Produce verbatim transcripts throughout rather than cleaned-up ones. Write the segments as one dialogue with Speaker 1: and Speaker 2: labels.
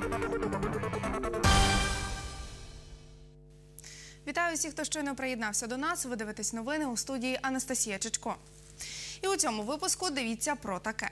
Speaker 1: Вітаю всіх, хто щойно приєднався до нас. Ви дивитесь новини, у студії Анастасія Чичко. І у цьому випуску дивіться про таке.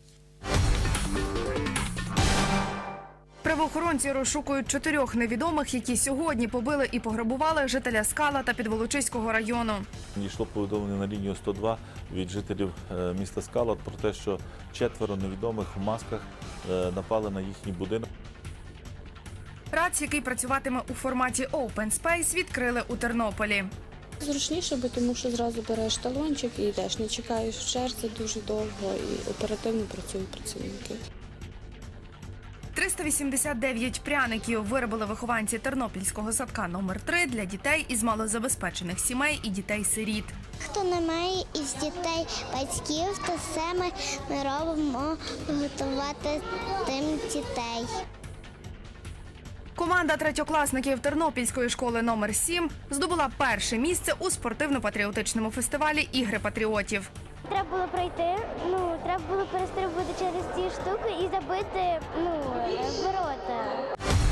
Speaker 1: Правоохоронці розшукують чотирьох невідомих, які сьогодні побили і пограбували жителя Скала та Підволочиського району.
Speaker 2: Дійшло повідомлення на лінію сто два від жителів міста Скала про те, що четверо невідомих в масках напали на їхній будинок.
Speaker 1: РАЦ, який працюватиме у форматі Open Space, відкрили у Тернополі.
Speaker 3: Зручніше, бо тому що зразу береш талончик і йдеш, не чекаєш в черзі дуже довго і оперативно працюють працівники.
Speaker 1: триста вісімдесят дев'ять пряників виробили вихованці Тернопільського садка номер три для дітей із малозабезпечених сімей і дітей-сиріт.
Speaker 4: Хто не має із дітей батьків, то саме ми робимо готувати тим дітей.
Speaker 1: Команда третьокласників Тернопільської школи номер сім здобула перше місце у спортивно-патріотичному фестивалі «Ігри патріотів».
Speaker 5: Треба було пройти, ну, треба було перестрибувати через ці штуки і забити, ну, ворота.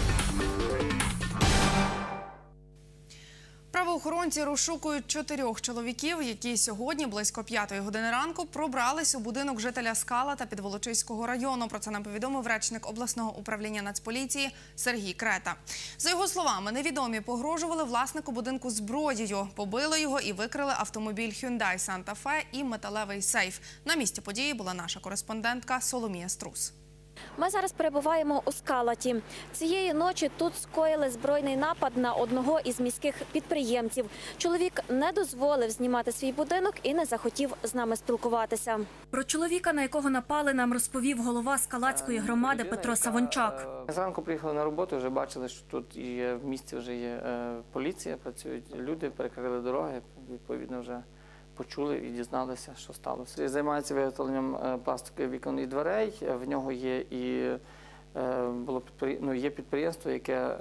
Speaker 1: Правоохоронці розшукують чотирьох чоловіків, які сьогодні близько п'ятої години ранку пробрались у будинок жителя Скала та Підволочиського району. Про це нам повідомив речник обласного управління Нацполіції Сергій Крета. За його словами, невідомі погрожували власнику будинку зброєю, побили його і викрили автомобіль Hyundai Santa Fe і металевий сейф. На місці події була наша кореспондентка Соломія Струс.
Speaker 6: Ми зараз перебуваємо у Скалаті. Цієї ночі тут скоїли збройний напад на одного із міських підприємців. Чоловік не дозволив знімати свій будинок і не захотів з нами спілкуватися.
Speaker 7: Про чоловіка, на якого напали, нам розповів голова Скалацької громади Петро Савончак.
Speaker 8: Зранку приїхали на роботу, вже бачили, що тут є, в місті вже є поліція, працюють люди, перекрили дороги, відповідно вже почули і дізналися, що сталося. Займається виготовленням пластикових вікон і дверей. В нього є і було підпри... ну, є підприємство, яке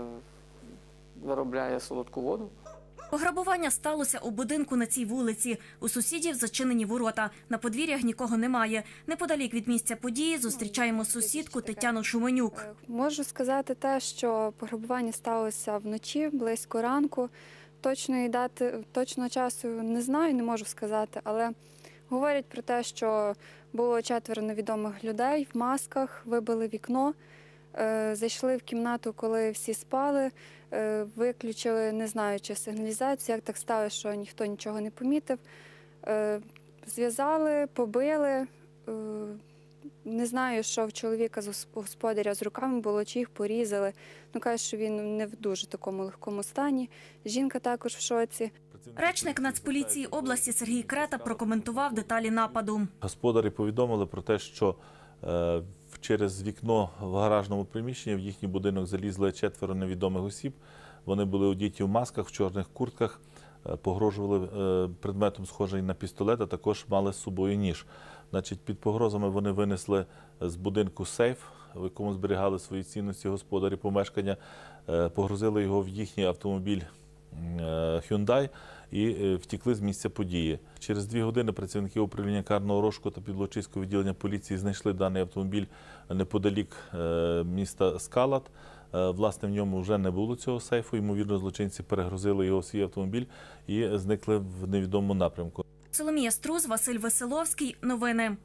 Speaker 8: виробляє солодку воду.
Speaker 7: Пограбування сталося у будинку на цій вулиці. У сусідів зачинені ворота. На подвір'ях нікого немає. Неподалік від місця події зустрічаємо сусідку Тетяну Шуменюк.
Speaker 3: Можу сказати те, що пограбування сталося вночі, близько ранку. Точної дати, точного часу не знаю, не можу сказати, але говорять про те, що було четверо невідомих людей в масках, вибили вікно, е, зайшли в кімнату, коли всі спали, е, виключили, не знаю, чи сигналізацію, як так сталося, що ніхто нічого не помітив, е, зв'язали, побили. Е, Не знаю, що в чоловіка з господаря з руками було, чи їх порізали. Ну, кажуть, що він не в дуже такому легкому стані. Жінка також в шоці.
Speaker 7: Речник Нацполіції області Сергій Крета прокоментував деталі нападу.
Speaker 2: Господарі повідомили про те, що е, через вікно в гаражному приміщенні в їхній будинок залізли четверо невідомих осіб. Вони були одіті в масках, в чорних куртках, е, погрожували е, предметом, схожий на пістолет, а також мали з собою ніж. Значить, під погрозами вони винесли з будинку сейф, в якому зберігали свої цінності господарі помешкання, погрузили його в їхній автомобіль Hyundai і втекли з місця події. Через дві години працівники управління карного розшуку та Підволочиського відділення поліції знайшли даний автомобіль неподалік міста Скалат. Власне, в ньому вже не було цього сейфу, ймовірно, злочинці перегрузили його в свій автомобіль і зникли в невідомому напрямку.
Speaker 7: Соломія Струс, Василь Веселовський. Новини.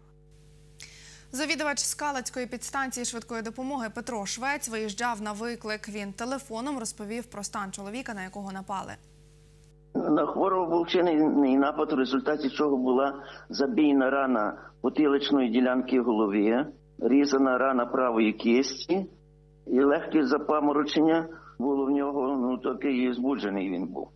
Speaker 1: Завідувач Скалацької підстанції швидкої допомоги Петро Швець виїжджав на виклик. Він телефоном розповів про стан чоловіка, на якого напали.
Speaker 9: На хворого був вчинений напад, у результаті чого була забійна рана потиличної ділянки голови, різана рана правої кисті і легке запаморочення було в нього, ну такий збуджений він був.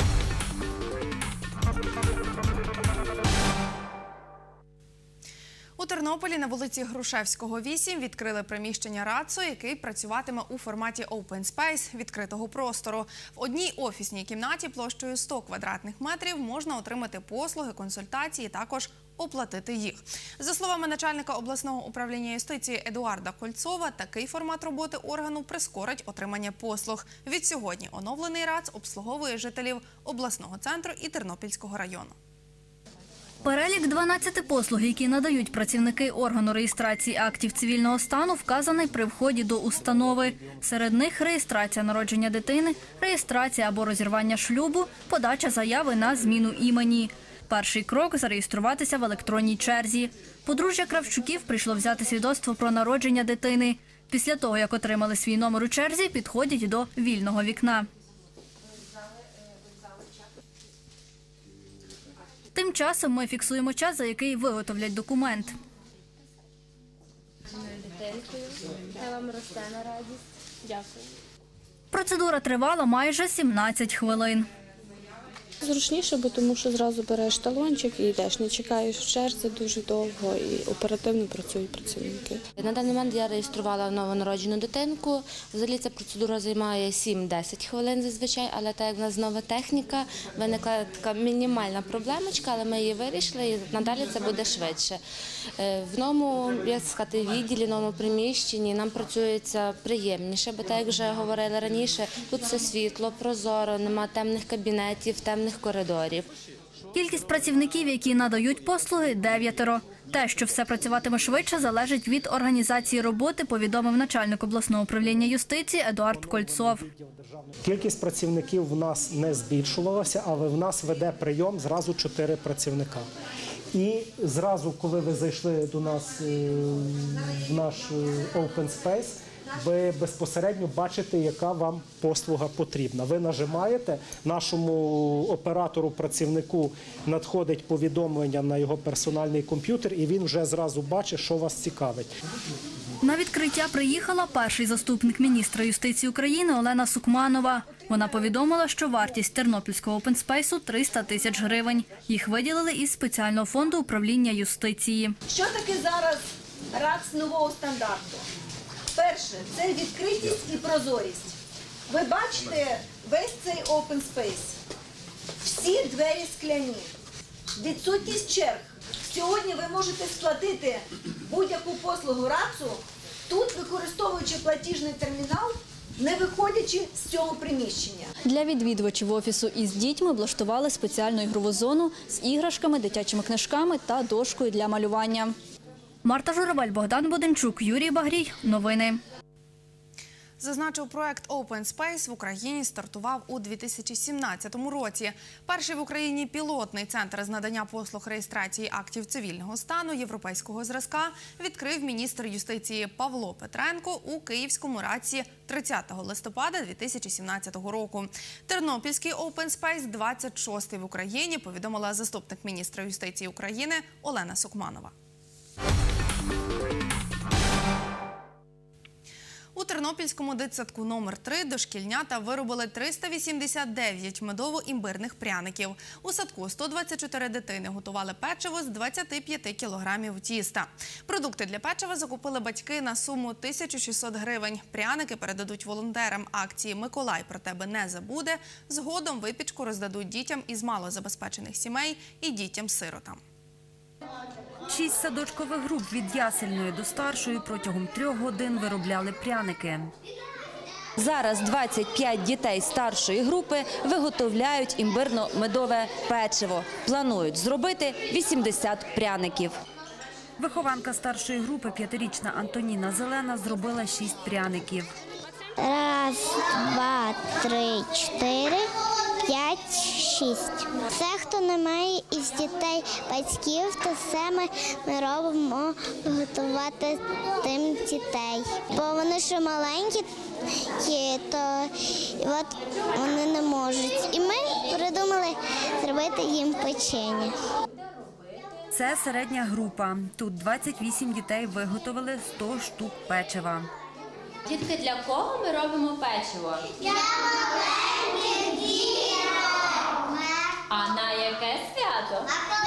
Speaker 1: У Тернополі на вулиці Грушевського, вісім відкрили приміщення РАЦу, який працюватиме у форматі Open Space – відкритого простору. В одній офісній кімнаті площею сто квадратних метрів можна отримати послуги, консультації, також оплатити їх. За словами начальника обласного управління юстиції Едуарда Кольцова, такий формат роботи органу прискорить отримання послуг. Відсьогодні оновлений РАЦ обслуговує жителів обласного центру і Тернопільського району.
Speaker 10: Перелік дванадцяти послуг, які надають працівники органу реєстрації актів цивільного стану, вказаний при вході до установи. Серед них реєстрація народження дитини, реєстрація або розірвання шлюбу, подача заяви на зміну імені. Перший крок – зареєструватися в електронній черзі. Подружжя Кравчуків прийшло взяти свідоцтво про народження дитини. Після того, як отримали свій номер у черзі, підходять до вільного вікна. Тим часом ми фіксуємо час, за який виготовлять документ. Процедура тривала майже сімнадцять хвилин.
Speaker 11: Зручніше, бо тому що зразу береш талончик і йдеш, не чекаєш в черзі дуже довго і оперативно працюють працівники.
Speaker 12: На даний момент я реєструвала новонароджену дитинку. Взагалі ця процедура займає сім-десять хвилин зазвичай, але так як в нас нова техніка, виникла така мінімальна проблемочка, але ми її вирішили і надалі це буде швидше. В новому, як сказати, відділі, новому приміщенні нам працюється приємніше, бо так як вже говорили раніше, тут все світло, прозоро, нема темних кабінетів, темних коридорів.
Speaker 10: Кількість працівників, які надають послуги – дев'ятеро. Те, що все працюватиме швидше, залежить від організації роботи, повідомив начальник обласного управління юстиції Едуард Кольцов.
Speaker 13: Кількість працівників в нас не збільшувалася, але в нас веде прийом зразу чотири працівника. І зразу, коли ви зайшли до нас в наш Open Space, ви безпосередньо бачите, яка вам послуга потрібна. Ви нажимаєте, нашому оператору-працівнику надходить повідомлення на його персональний комп'ютер, і він вже зразу бачить, що вас цікавить.
Speaker 10: На відкриття приїхала перший заступник міністра юстиції України Олена Сукманова. Вона повідомила, що вартість Тернопільського опенспейсу – триста тисяч гривень. Їх виділили із спеціального фонду управління юстиції.
Speaker 14: Що таке зараз РАЦ нового стандарту? Перше – це відкритість і прозорість. Ви бачите весь цей open space. Всі двері скляні. Відсутність черг. Сьогодні ви можете сплатити будь-яку послугу РАЦу, тут використовуючи платіжний термінал, не виходячи з цього приміщення.
Speaker 15: Для відвідувачів офісу із дітьми облаштували спеціальну ігрову зону з іграшками, дитячими книжками та дошкою для малювання.
Speaker 10: Марта Журавель, Богдан Буденчук, Юрій Багрій. Новини.
Speaker 1: Зазначив, проект Open Space в Україні стартував у дві тисячі сімнадцятому році. Перший в Україні пілотний центр з надання послуг реєстрації актів цивільного стану європейського зразка відкрив міністр юстиції Павло Петренко у Київському РАЦі тридцятого листопада дві тисячі сімнадцятого року. Тернопільський Open Space – двадцять шостий в Україні, повідомила заступник міністра юстиції України Олена Сукманова. У Тернопільському дитсадку номер три дошкільнята виробили триста вісімдесят дев'ять медово-імбирних пряників. У садку сто двадцять чотири дитини готували печиво з двадцяти п'яти кілограмів тіста. Продукти для печива закупили батьки на суму тисячу шістсот гривень. Пряники передадуть волонтерам акції «Миколай про тебе не забуде». Згодом випічку роздадуть дітям із малозабезпечених сімей і дітям-сиротам.
Speaker 16: Шість садочкових груп від ясельної до старшої протягом трьох годин виробляли пряники.
Speaker 17: Зараз двадцять п'ять дітей старшої групи виготовляють імбирно-медове печиво. Планують зробити вісімдесят пряників.
Speaker 16: Вихованка старшої групи, п'ятирічна Антоніна Зелена, зробила шість пряників.
Speaker 4: Раз, два, три, чотири, п'ять, шість. Це, хто не має із дітей батьків, то все ми, ми робимо готувати тим дітей. Бо вони ще маленькі, то от вони не можуть. І ми придумали зробити їм печення.
Speaker 16: Це середня група. Тут двадцять вісім дітей виготовили сто штук печива.
Speaker 18: Дітки, для кого ми робимо печиво? Для маленьких діток. А на яке свято?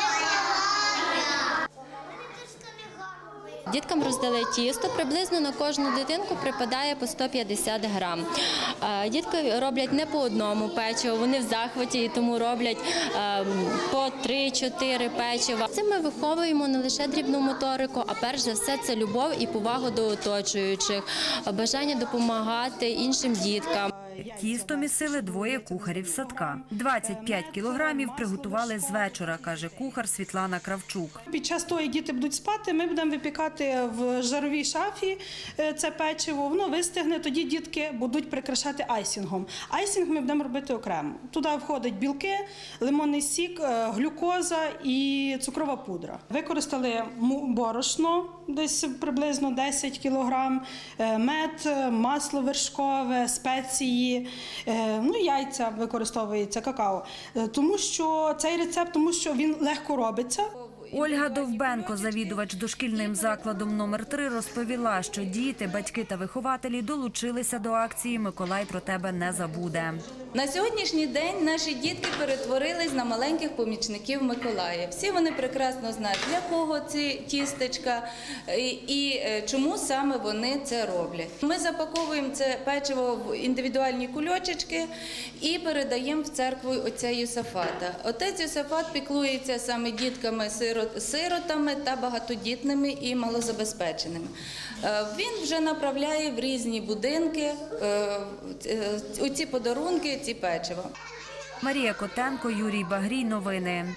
Speaker 17: Діткам роздали тісто, приблизно на кожну дитинку припадає по сто п'ятдесят грам. Дітки роблять не по одному печиву, вони в захваті, і тому роблять по три-чотири печива. Цим ми виховуємо не лише дрібну моторику, а перш за все це любов і повагу до оточуючих, бажання допомагати іншим діткам.
Speaker 16: Тісто місили двоє кухарів садка. двадцять п'ять кілограмів приготували з вечора, каже кухар Світлана Кравчук.
Speaker 19: Під час того, як діти будуть спати, ми будемо випікати в жаровій шафі це печиво, воно вистигне, тоді дітки будуть прикрашати айсінгом. Айсінг ми будемо робити окремо. Туди входять білки, лимонний сік, глюкоза і цукрова пудра. Використали борошно, десь приблизно десять кілограм, мед, масло вершкове, спеції, ну яйця використовується, какао. Тому що цей рецепт, тому що він легко робиться.
Speaker 16: Ольга Довбенко, завідувач дошкільним закладом номер три, розповіла, що діти, батьки та вихователі долучилися до акції «Миколай про тебе не забуде».
Speaker 20: На сьогоднішній день наші дітки перетворились на маленьких помічників Миколая. Всі вони прекрасно знають, для кого ці тістечка і чому саме вони це роблять. Ми запаковуємо це печиво в індивідуальні кульочечки і передаємо в церкву отця Йосафата. Отець Йосафат піклується саме дітками сиротами та багатодітними і малозабезпеченими. Він вже направляє в різні будинки оці подарунки, ці печиво.
Speaker 16: Марія Котенко, Юрій Багрій. Новини.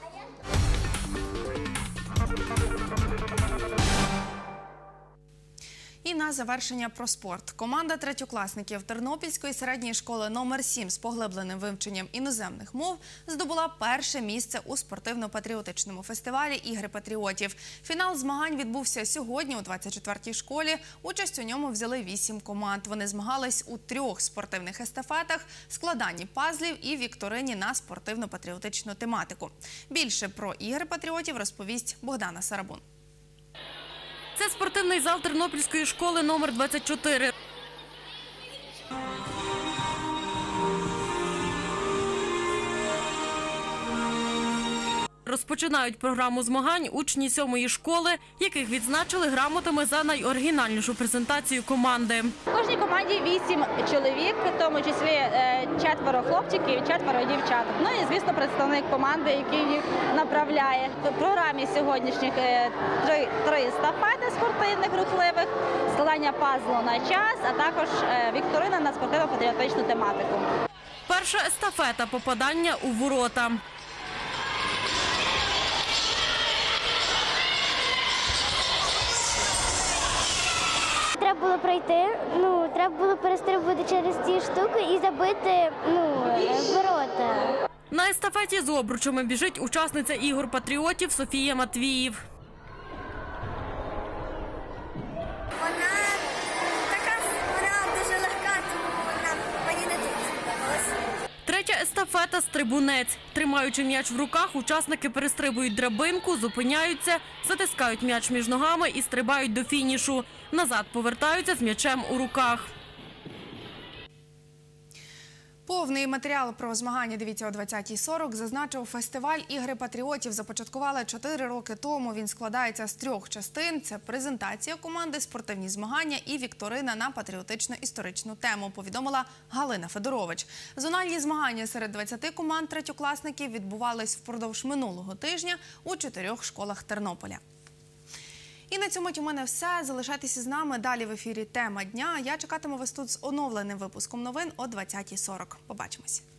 Speaker 1: І на завершення про спорт. Команда третьокласників Тернопільської середньої школи номер сім з поглибленим вивченням іноземних мов здобула перше місце у спортивно-патріотичному фестивалі «Ігри патріотів». Фінал змагань відбувся сьогодні у двадцять четвертій школі. Участь у ньому взяли вісім команд. Вони змагались у трьох спортивних естафетах, складанні пазлів і вікторині на спортивно-патріотичну тематику. Більше про «Ігри патріотів» розповість Богдана Сарабун.
Speaker 21: Це спортивний зал Тернопільської школи номер двадцять чотири. Розпочинають програму змагань учні сьомої школи, яких відзначили грамотами за найоригінальнішу презентацію команди.
Speaker 22: В кожній команді вісім чоловік, в тому числі четверо хлопчиків і четверо дівчаток. Ну і, звісно, представник команди, який їх направляє. В програмі сьогоднішніх три, три естафети спортивних рухливих, складання пазлу на час, а також вікторина на спортивно-патріотичну тематику.
Speaker 21: Перша естафета – попадання у ворота.
Speaker 5: Треба було пройти, ну, треба було перестрибувати через ці штуки і забити, ну, ворота.
Speaker 21: На естафеті з обручами біжить учасниця ігор патріотів Софія Матвіїв.
Speaker 23: Вона така, вона дуже легка, тому вона мені не дуже сподобалась.
Speaker 21: Третя естафета – стрибунець. Тримаючи м'яч в руках, учасники перестрибують драбинку, зупиняються, затискають м'яч між ногами і стрибають до фінішу. Назад повертаються з м'ячем у руках.
Speaker 1: Повний матеріал про змагання дивіться о двадцятій сорок. Зазначив, фестиваль «Ігри патріотів» започаткували чотири роки тому. Він складається з трьох частин. Це презентація команди, спортивні змагання і вікторина на патріотично-історичну тему, повідомила Галина Федорович. Зональні змагання серед двадцяти команд третьокласників відбувались впродовж минулого тижня у чотирьох школах Тернополя. І на цьому у мене все. Залишайтеся з нами. Далі в ефірі «Тема дня». Я чекатиму вас тут з оновленим випуском новин о двадцятій сорок. Побачимось.